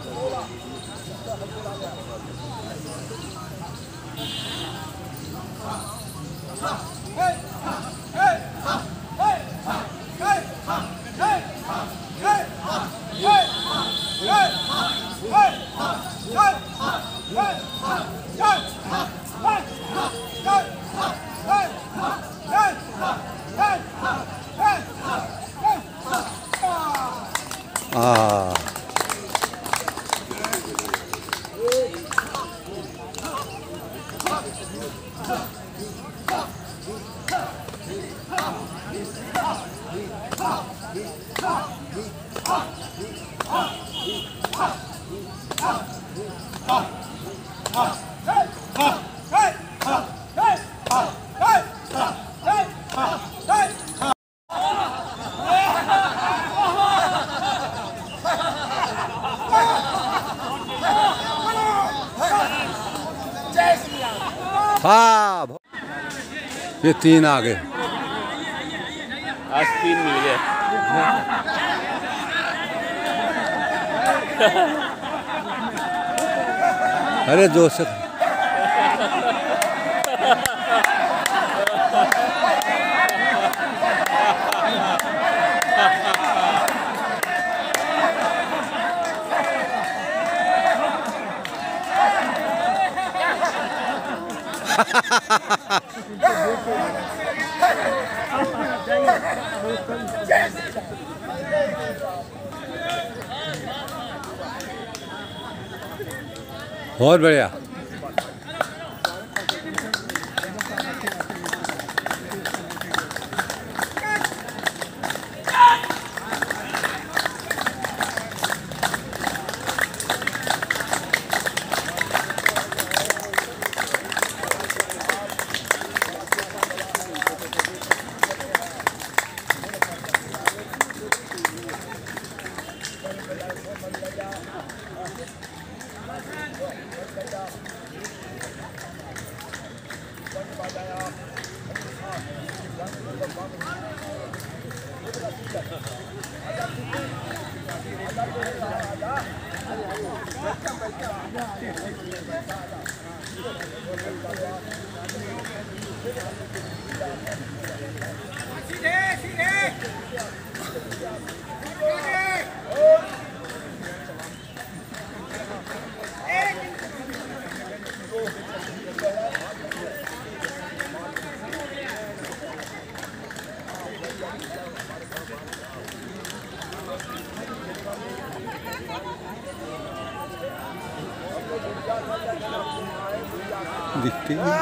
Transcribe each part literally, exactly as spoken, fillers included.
आ हाँ, ये तीन आ गए। आज तीन मिल गए। अरे दो से बहुत बढ़िया। दिखती है।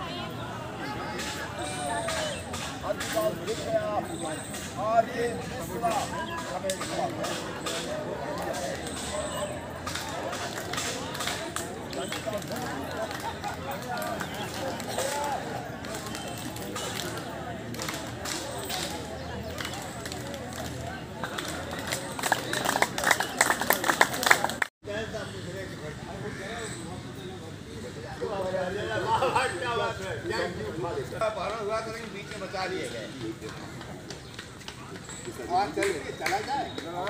बीच में बचा लिए गए और चला जाए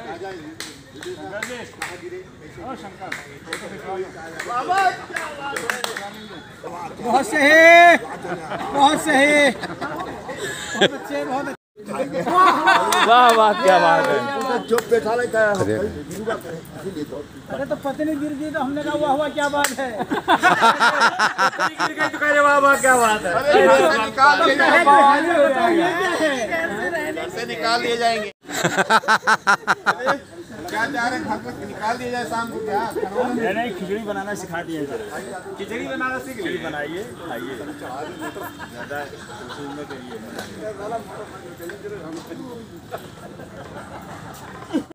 बहुत सही, बहुत सही, बहुत अच्छे, बहुत अच्छे। वाह वाह, क्या बात है। चुप बैठा रहता है। अरे तो पत्नी गिर गई तो हमने कहा वाह वाह क्या बात है। गिर गई तो कह रहे वाह वाह क्या बात है। अरे घर से निकाल दिए है। घर से निकाल दिए जाएंगे। क्या चाह रहे हैं, घर से निकाल दिया जाए शाम को? क्या नहीं, खिचड़ी बनाना सिखा दिया जाए। खिचड़ी बनाना सीख ली? बनाइए, खाइए। ज्यादा